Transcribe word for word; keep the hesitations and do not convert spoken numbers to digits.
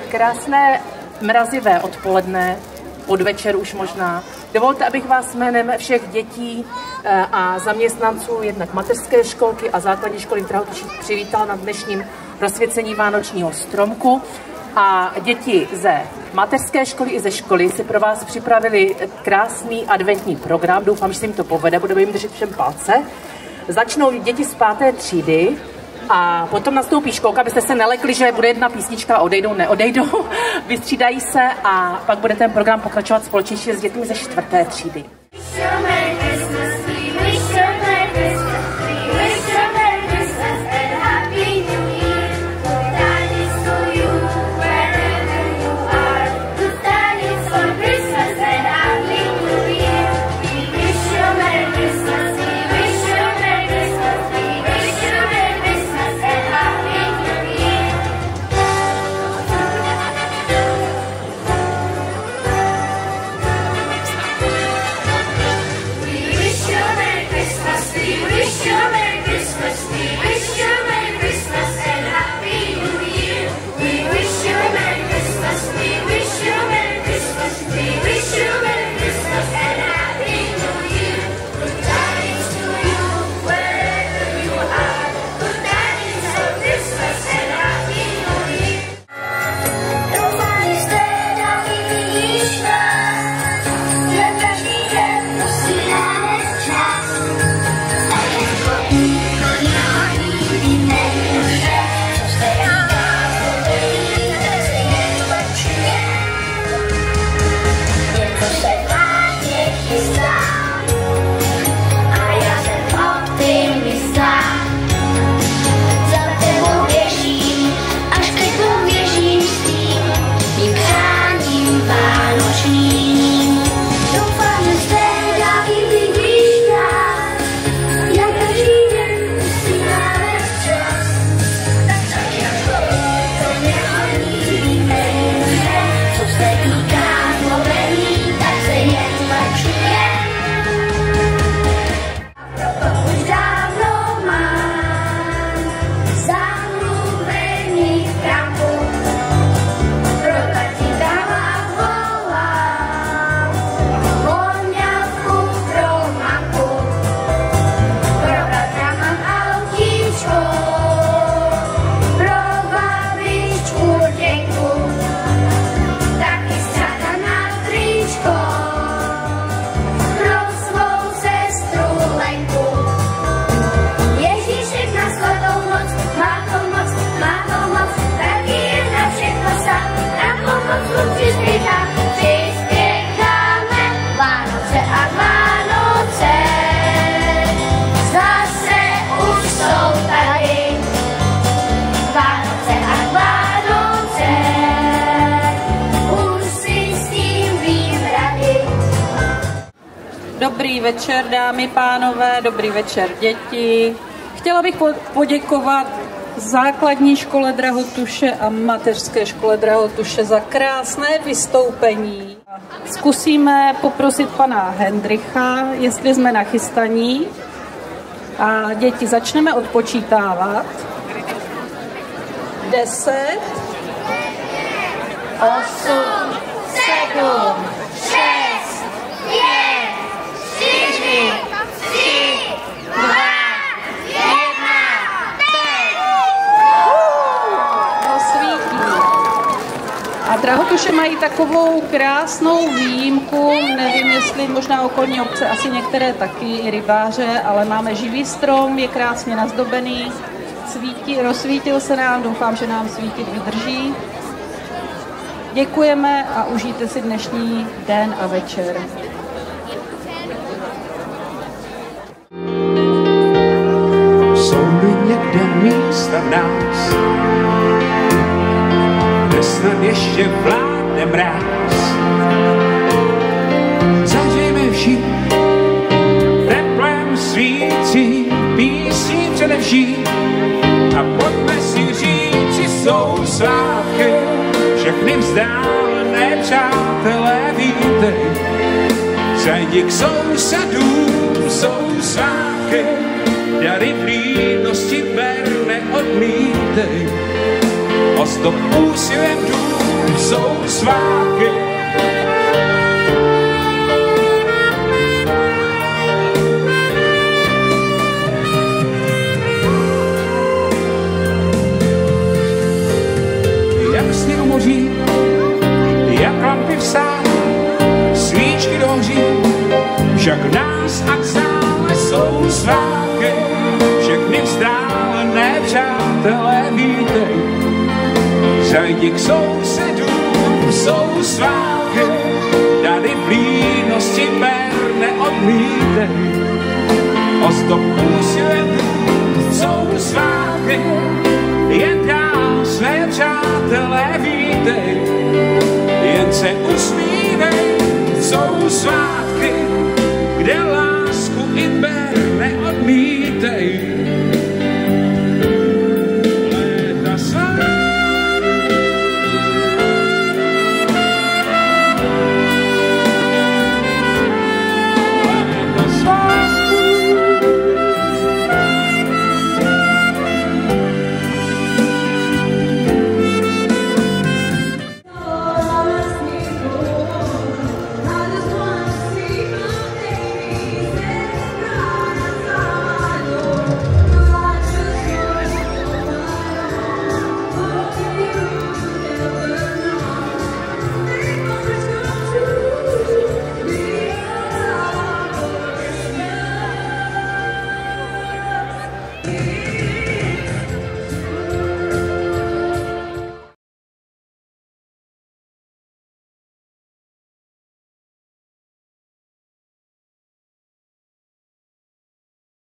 Krásné mrazivé odpoledne, podvečer už možná. Dovolte, abych vás jménem všech dětí a zaměstnanců jednak mateřské školky a základní školy v Drahotuších přivítala na dnešním rozsvěcení vánočního stromku. A děti ze mateřské školy i ze školy si pro vás připravili krásný adventní program. Doufám, že se jim to povede, budeme jim držet všem palce. Začnou děti z páté třídy a potom nastoupí školka, abyste se nelekli, že bude jedna písnička, odejdou, neodejdou, vystřídají se a pak bude ten program pokračovat společně s dětmi ze čtvrté třídy. Dobrý večer, dámy, pánové, dobrý večer, děti. Chtěla bych poděkovat základní škole Drahotuše a mateřské škole Drahotuše za krásné vystoupení. Zkusíme poprosit pana Hendricha, jestli jsme nachystaní. A děti, začneme odpočítávat. Deset, osm, sedm, šest, pět, čtyři, tři, dva, jedna, teď. To svítí. A Drahotuše mají takovou krásnou výjimku, nevím, jestli možná okolní obce, asi některé taky, i rybáře, ale máme živý strom, je krásně nazdobený, svítí, rozsvítil se nám, doufám, že nám svítit vydrží. Děkujeme a užijte si dnešní den a večer. Jsou-li někde místa v nás, kde snad ještě vládne mráz, zahřejme všichni teplem svící, písní především a pojďme si říci, jsou svátky, všechny vzdálené přátelé vítej. Zajdi k sousedům, jsou svátky, dary vlídnosti ber, neodmítej. Ozdob úsilem dům jsou svátky. Jak sny u moří, jak lampy v sále, svíčky dohoří, však v nás a sále jsou svátky. Všechny vzdálené přátelé vítej, zajdi k sousedům, jsou svátky. Tady v línosti ber neodmítej, ozdоб úsměvů jsou svátky. Jen dál své přátelé vítej, jen se usmívej, jsou svátky, kde